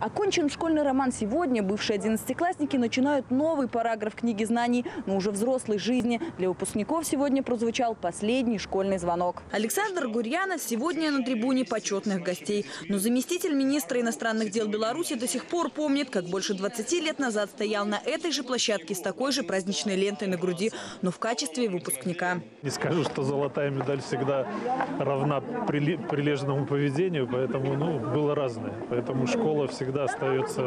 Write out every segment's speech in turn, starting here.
Окончен школьный роман сегодня. Бывшие 11-классники начинают новый параграф книги знаний, но уже взрослой жизни. Для выпускников сегодня прозвучал последний школьный звонок. Александр Гурьянов сегодня на трибуне почетных гостей. Но заместитель министра иностранных дел Беларуси до сих пор помнит, как больше 20 лет назад стоял на этой же площадке с такой же праздничной лентой на груди, но в качестве выпускника. Не скажу, что золотая медаль всегда равна прилежному поведению, поэтому было разное. Поэтому школа всегда остается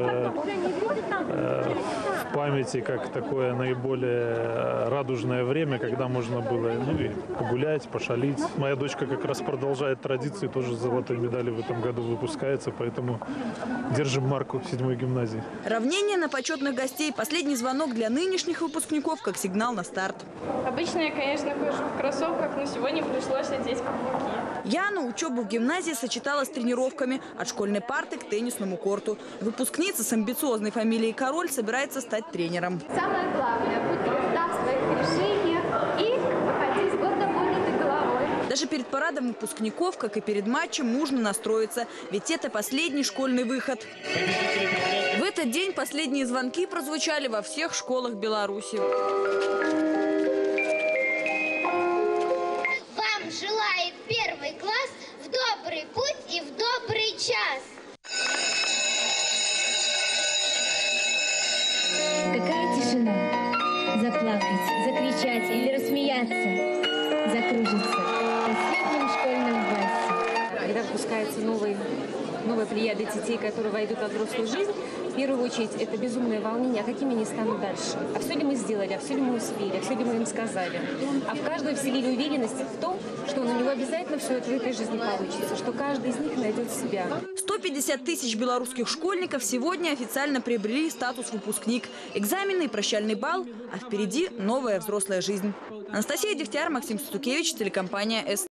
в памяти как такое наиболее радужное время, когда можно было и погулять, пошалить. Моя дочка как раз продолжает традиции, тоже с золотой медалью в этом году выпускается, поэтому держим марку в 7-й гимназии. Равнение на почетных гостей – последний звонок для нынешних выпускников как сигнал на старт. Обычно я, конечно, хожу в кроссовках, но сегодня пришлось одеть каблуки. Яна учебу в гимназии сочетала с тренировками от школьной парты к теннисному корту. Выпускница с амбициозной фамилией Король собирается стать тренером. Самое главное – будь тверда в своих решениях и выходи с гордо поднятой головой. Даже перед парадом выпускников, как и перед матчем, нужно настроиться. Ведь это последний школьный выход. В этот день последние звонки прозвучали во всех школах Беларуси. Вам желает первый класс в добрый путь и в добрый час. Какая тишина. Заплакать, закричать или рассмеяться, закружиться в последнем школьном вальсе. Когда выпускается новая плеяда детей, которые войдут во взрослую жизнь, в первую очередь это безумное волнение, а какими они станут дальше. А все ли мы сделали, а все ли мы успели, а все ли мы им сказали. А в каждого вселили уверенность в том, что у него обязательно все это в этой жизни получится, что каждый из них найдет себя. 150 тысяч белорусских школьников сегодня официально приобрели статус выпускник. Экзамены и прощальный бал, а впереди новая взрослая жизнь. Анастасия Дегтяр, Максим Стукевич, телекомпания СТ.